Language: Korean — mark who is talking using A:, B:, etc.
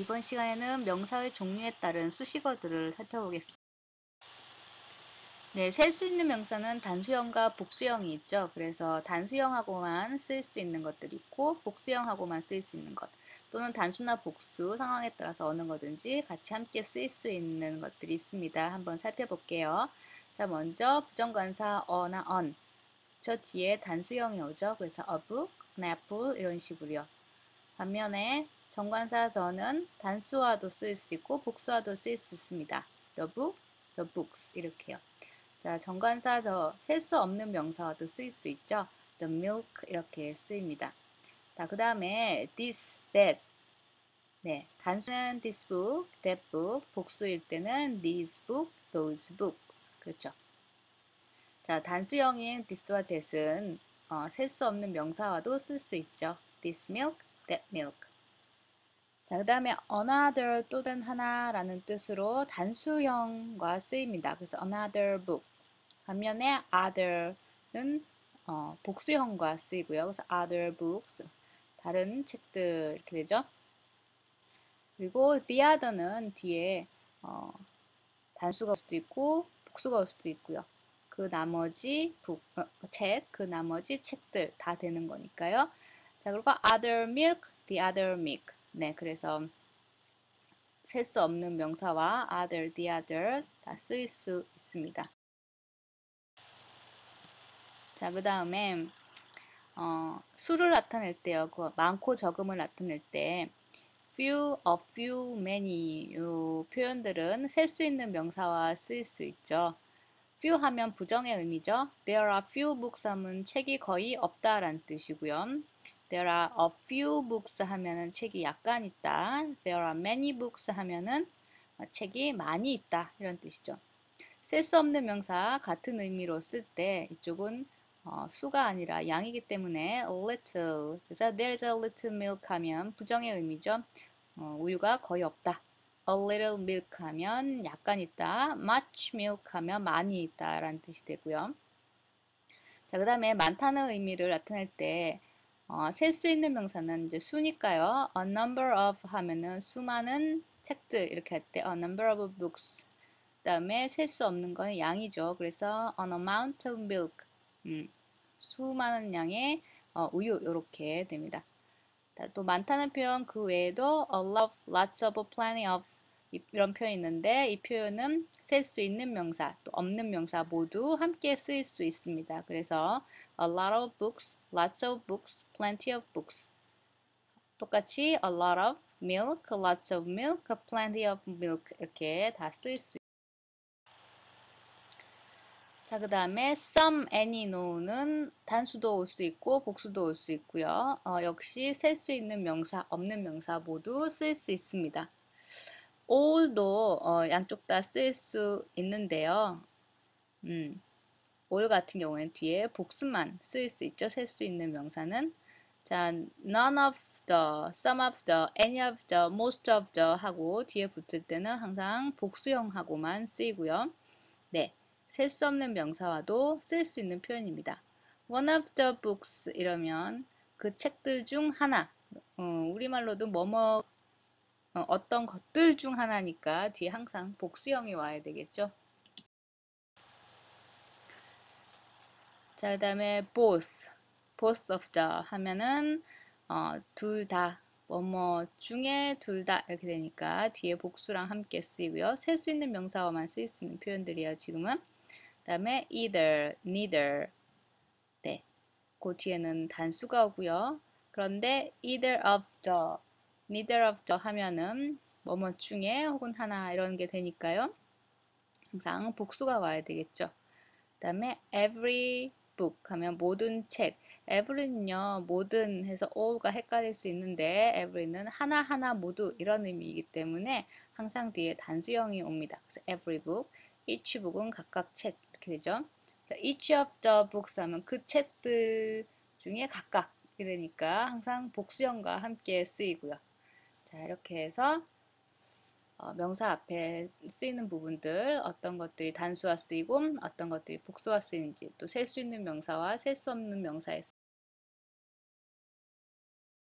A: 이번 시간에는 명사의 종류에 따른 수식어들을 살펴보겠습니다. 네, 셀 수 있는 명사는 단수형과 복수형이 있죠. 그래서 단수형하고만 쓰일 수 있는 것들이 있고 복수형하고만 쓰일 수 있는 것, 또는 단수나 복수 상황에 따라서 어느 거든지 같이 함께 쓰일 수 있는 것들이 있습니다. 한번 살펴볼게요. 자, 먼저 부정관사 어나 on. 저 뒤에 단수형이 오죠. 그래서 a book, an apple 이런 식으로요. 반면에 정관사 the는 단수와도 쓰일 수 있고 복수와도 쓰일 수 있습니다. the book, the books 이렇게요. 자, 정관사 the 셀 수 없는 명사와도 쓰일 수 있죠. the milk 이렇게 쓰입니다. 자, 그 다음에 this, that. 네, 단수는 this book, that book, 복수일 때는 these book, those books. 그렇죠. 자, 단수형인 this와 that은 셀 수 없는 명사와도 쓸 수 있죠. this milk, that milk. 자, 그 다음에 another 또 다른 하나라는 뜻으로 단수형과 쓰입니다. 그래서 another book. 반면에 other는 복수형과 쓰이고요. 그래서 other books. 다른 책들 이렇게 되죠. 그리고 the other는 뒤에 단수가 올 수도 있고 복수가 올 수도 있고요. 그 나머지 책, 그 나머지 책들 다 되는 거니까요. 자, 그리고 other milk, the other milk. 네, 그래서 셀 수 없는 명사와 other, the other 다 쓰일 수 있습니다. 자, 그 다음에 수를 나타낼 때요. 그 많고 적음을 나타낼 때 few, a few, many 이 표현들은 셀 수 있는 명사와 쓰일 수 있죠. few 하면 부정의 의미죠. There are few books 하면 책이 거의 없다라는 뜻이고요. There are a few books 하면은 책이 약간 있다. There are many books 하면은 책이 많이 있다 이런 뜻이죠. 셀 수 없는 명사 같은 의미로 쓸 때 이쪽은 수가 아니라 양이기 때문에 a little. 그래서 there's a little milk 하면 부정의 의미죠. 우유가 거의 없다. A little milk 하면 약간 있다. Much milk 하면 많이 있다 라는 뜻이 되고요. 자, 그 다음에 많다는 의미를 나타낼 때 셀 수 있는 명사는 이제 수니까요. A number of 하면은 수많은 책들 이렇게 할 때 a number of books. 그 다음에 셀 수 없는 건 양이죠. 그래서 an amount of milk. 수많은 양의 우유 이렇게 됩니다. 또 많다는 표현 그 외에도 a lot, lots of, plenty of 이런 표현이 있는데 이 표현은 셀 수 있는 명사 또 없는 명사 모두 함께 쓰일 수 있습니다. 그래서 a lot of books, lots of books, plenty of books 똑같이 a lot of milk, lots of milk, plenty of milk 이렇게 다 쓰일 수 있습니다. 자, 그 다음에 some, any, no는 단수도 올 수 있고 복수도 올 수 있고요. 역시 셀 수 있는 명사, 없는 명사 모두 쓸 수 있습니다. all도 양쪽 다 쓸 수 있는데요. all 같은 경우에는 뒤에 복수만 쓰일 수 있죠. 셀 수 있는 명사는. 자, none of the, some of the, any of the, most of the 하고 뒤에 붙을 때는 항상 복수형하고만 쓰이고요. 네. 셀 수 없는 명사와도 쓸 수 있는 표현입니다. One of the books 이러면 그 책들 중 하나. 우리말로도 어떤 것들 중 하나니까 뒤에 항상 복수형이 와야 되겠죠. 자, 그 다음에 both, both of the 하면은 둘 다, 뭐뭐 중에 둘 다 이렇게 되니까 뒤에 복수랑 함께 쓰이고요. 셀 수 있는 명사와만 쓰일 수 있는 표현들이에요, 지금은. 그 다음에 either, neither. 네, 그 뒤에는 단수가 오고요. 그런데 either of the, neither of the 하면은 뭐뭐 중에 혹은 하나 이런 게 되니까요. 항상 복수가 와야 되겠죠. 그 다음에 every book 하면 모든 책. every는요, 모든 해서 all가 헷갈릴 수 있는데 every는 하나하나 모두 이런 의미이기 때문에 항상 뒤에 단수형이 옵니다. 그래서 every book, each book은 각각 책 이렇게 되죠. each of the books 하면 그 책들 중에 각각 이러니까 항상 복수형과 함께 쓰이고요. 자, 이렇게 해서 명사 앞에 쓰이는 부분들 어떤 것들이 단수와 쓰이고 어떤 것들이 복수와 쓰이는지 또 셀 수 있는 명사와 셀 수 없는 명사에서